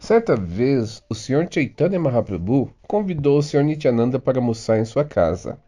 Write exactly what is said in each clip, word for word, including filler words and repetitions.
Certa vez, o senhor Chaitanya Mahaprabhu convidou o senhor Nityananda para almoçar em sua casa.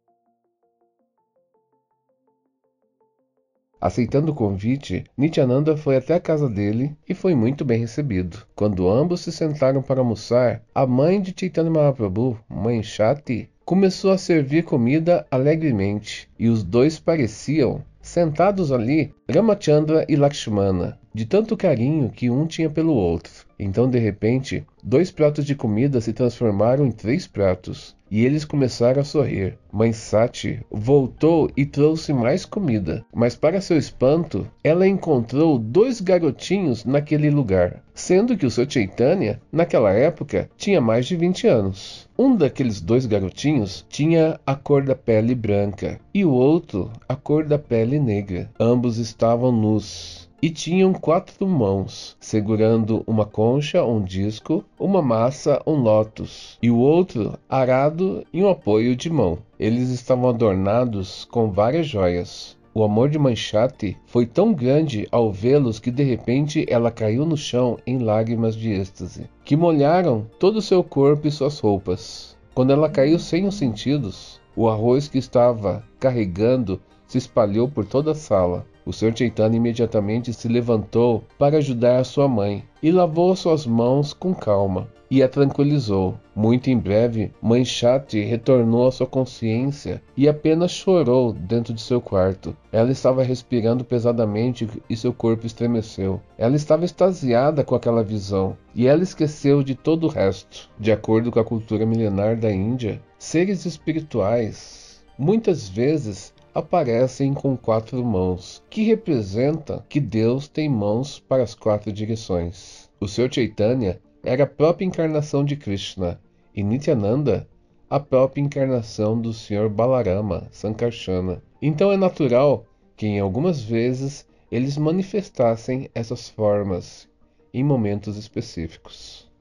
Aceitando o convite, Nityananda foi até a casa dele e foi muito bem recebido. Quando ambos se sentaram para almoçar, a mãe de Chaitanya Mahaprabhu, Mãe Shati, começou a servir comida alegremente, e os dois pareciam, sentados ali, Ramachandra e Lakshmana, de tanto carinho que um tinha pelo outro. Então, de repente, dois pratos de comida se transformaram em três pratos, e eles começaram a sorrir. Mãe Sati voltou e trouxe mais comida, mas para seu espanto, ela encontrou dois garotinhos naquele lugar, sendo que o seu Chaitanya, naquela época, tinha mais de vinte anos. Um daqueles dois garotinhos tinha a cor da pele branca e o outro a cor da pele negra. Ambos estavam nus e tinham quatro mãos, segurando uma concha, um disco, uma massa, um lótus, e o outro arado e um apoio de mão. Eles estavam adornados com várias joias. O amor de Mãe Shati foi tão grande ao vê-los que de repente ela caiu no chão em lágrimas de êxtase, que molharam todo o seu corpo e suas roupas. Quando ela caiu sem os sentidos, o arroz que estava carregando se espalhou por toda a sala. O senhor Chaitanya imediatamente se levantou para ajudar a sua mãe e lavou suas mãos com calma e a tranquilizou. Muito em breve, Mãe Shati retornou à sua consciência e apenas chorou dentro de seu quarto. Ela estava respirando pesadamente e seu corpo estremeceu. Ela estava extasiada com aquela visão e ela esqueceu de todo o resto. De acordo com a cultura milenar da Índia, seres espirituais muitas vezes aparecem com quatro mãos, que representa que Deus tem mãos para as quatro direções. O senhor Chaitanya era a própria encarnação de Krishna, e Nityananda a própria encarnação do senhor Balarama, Sankarsana. Então é natural que em algumas vezes eles manifestassem essas formas em momentos específicos.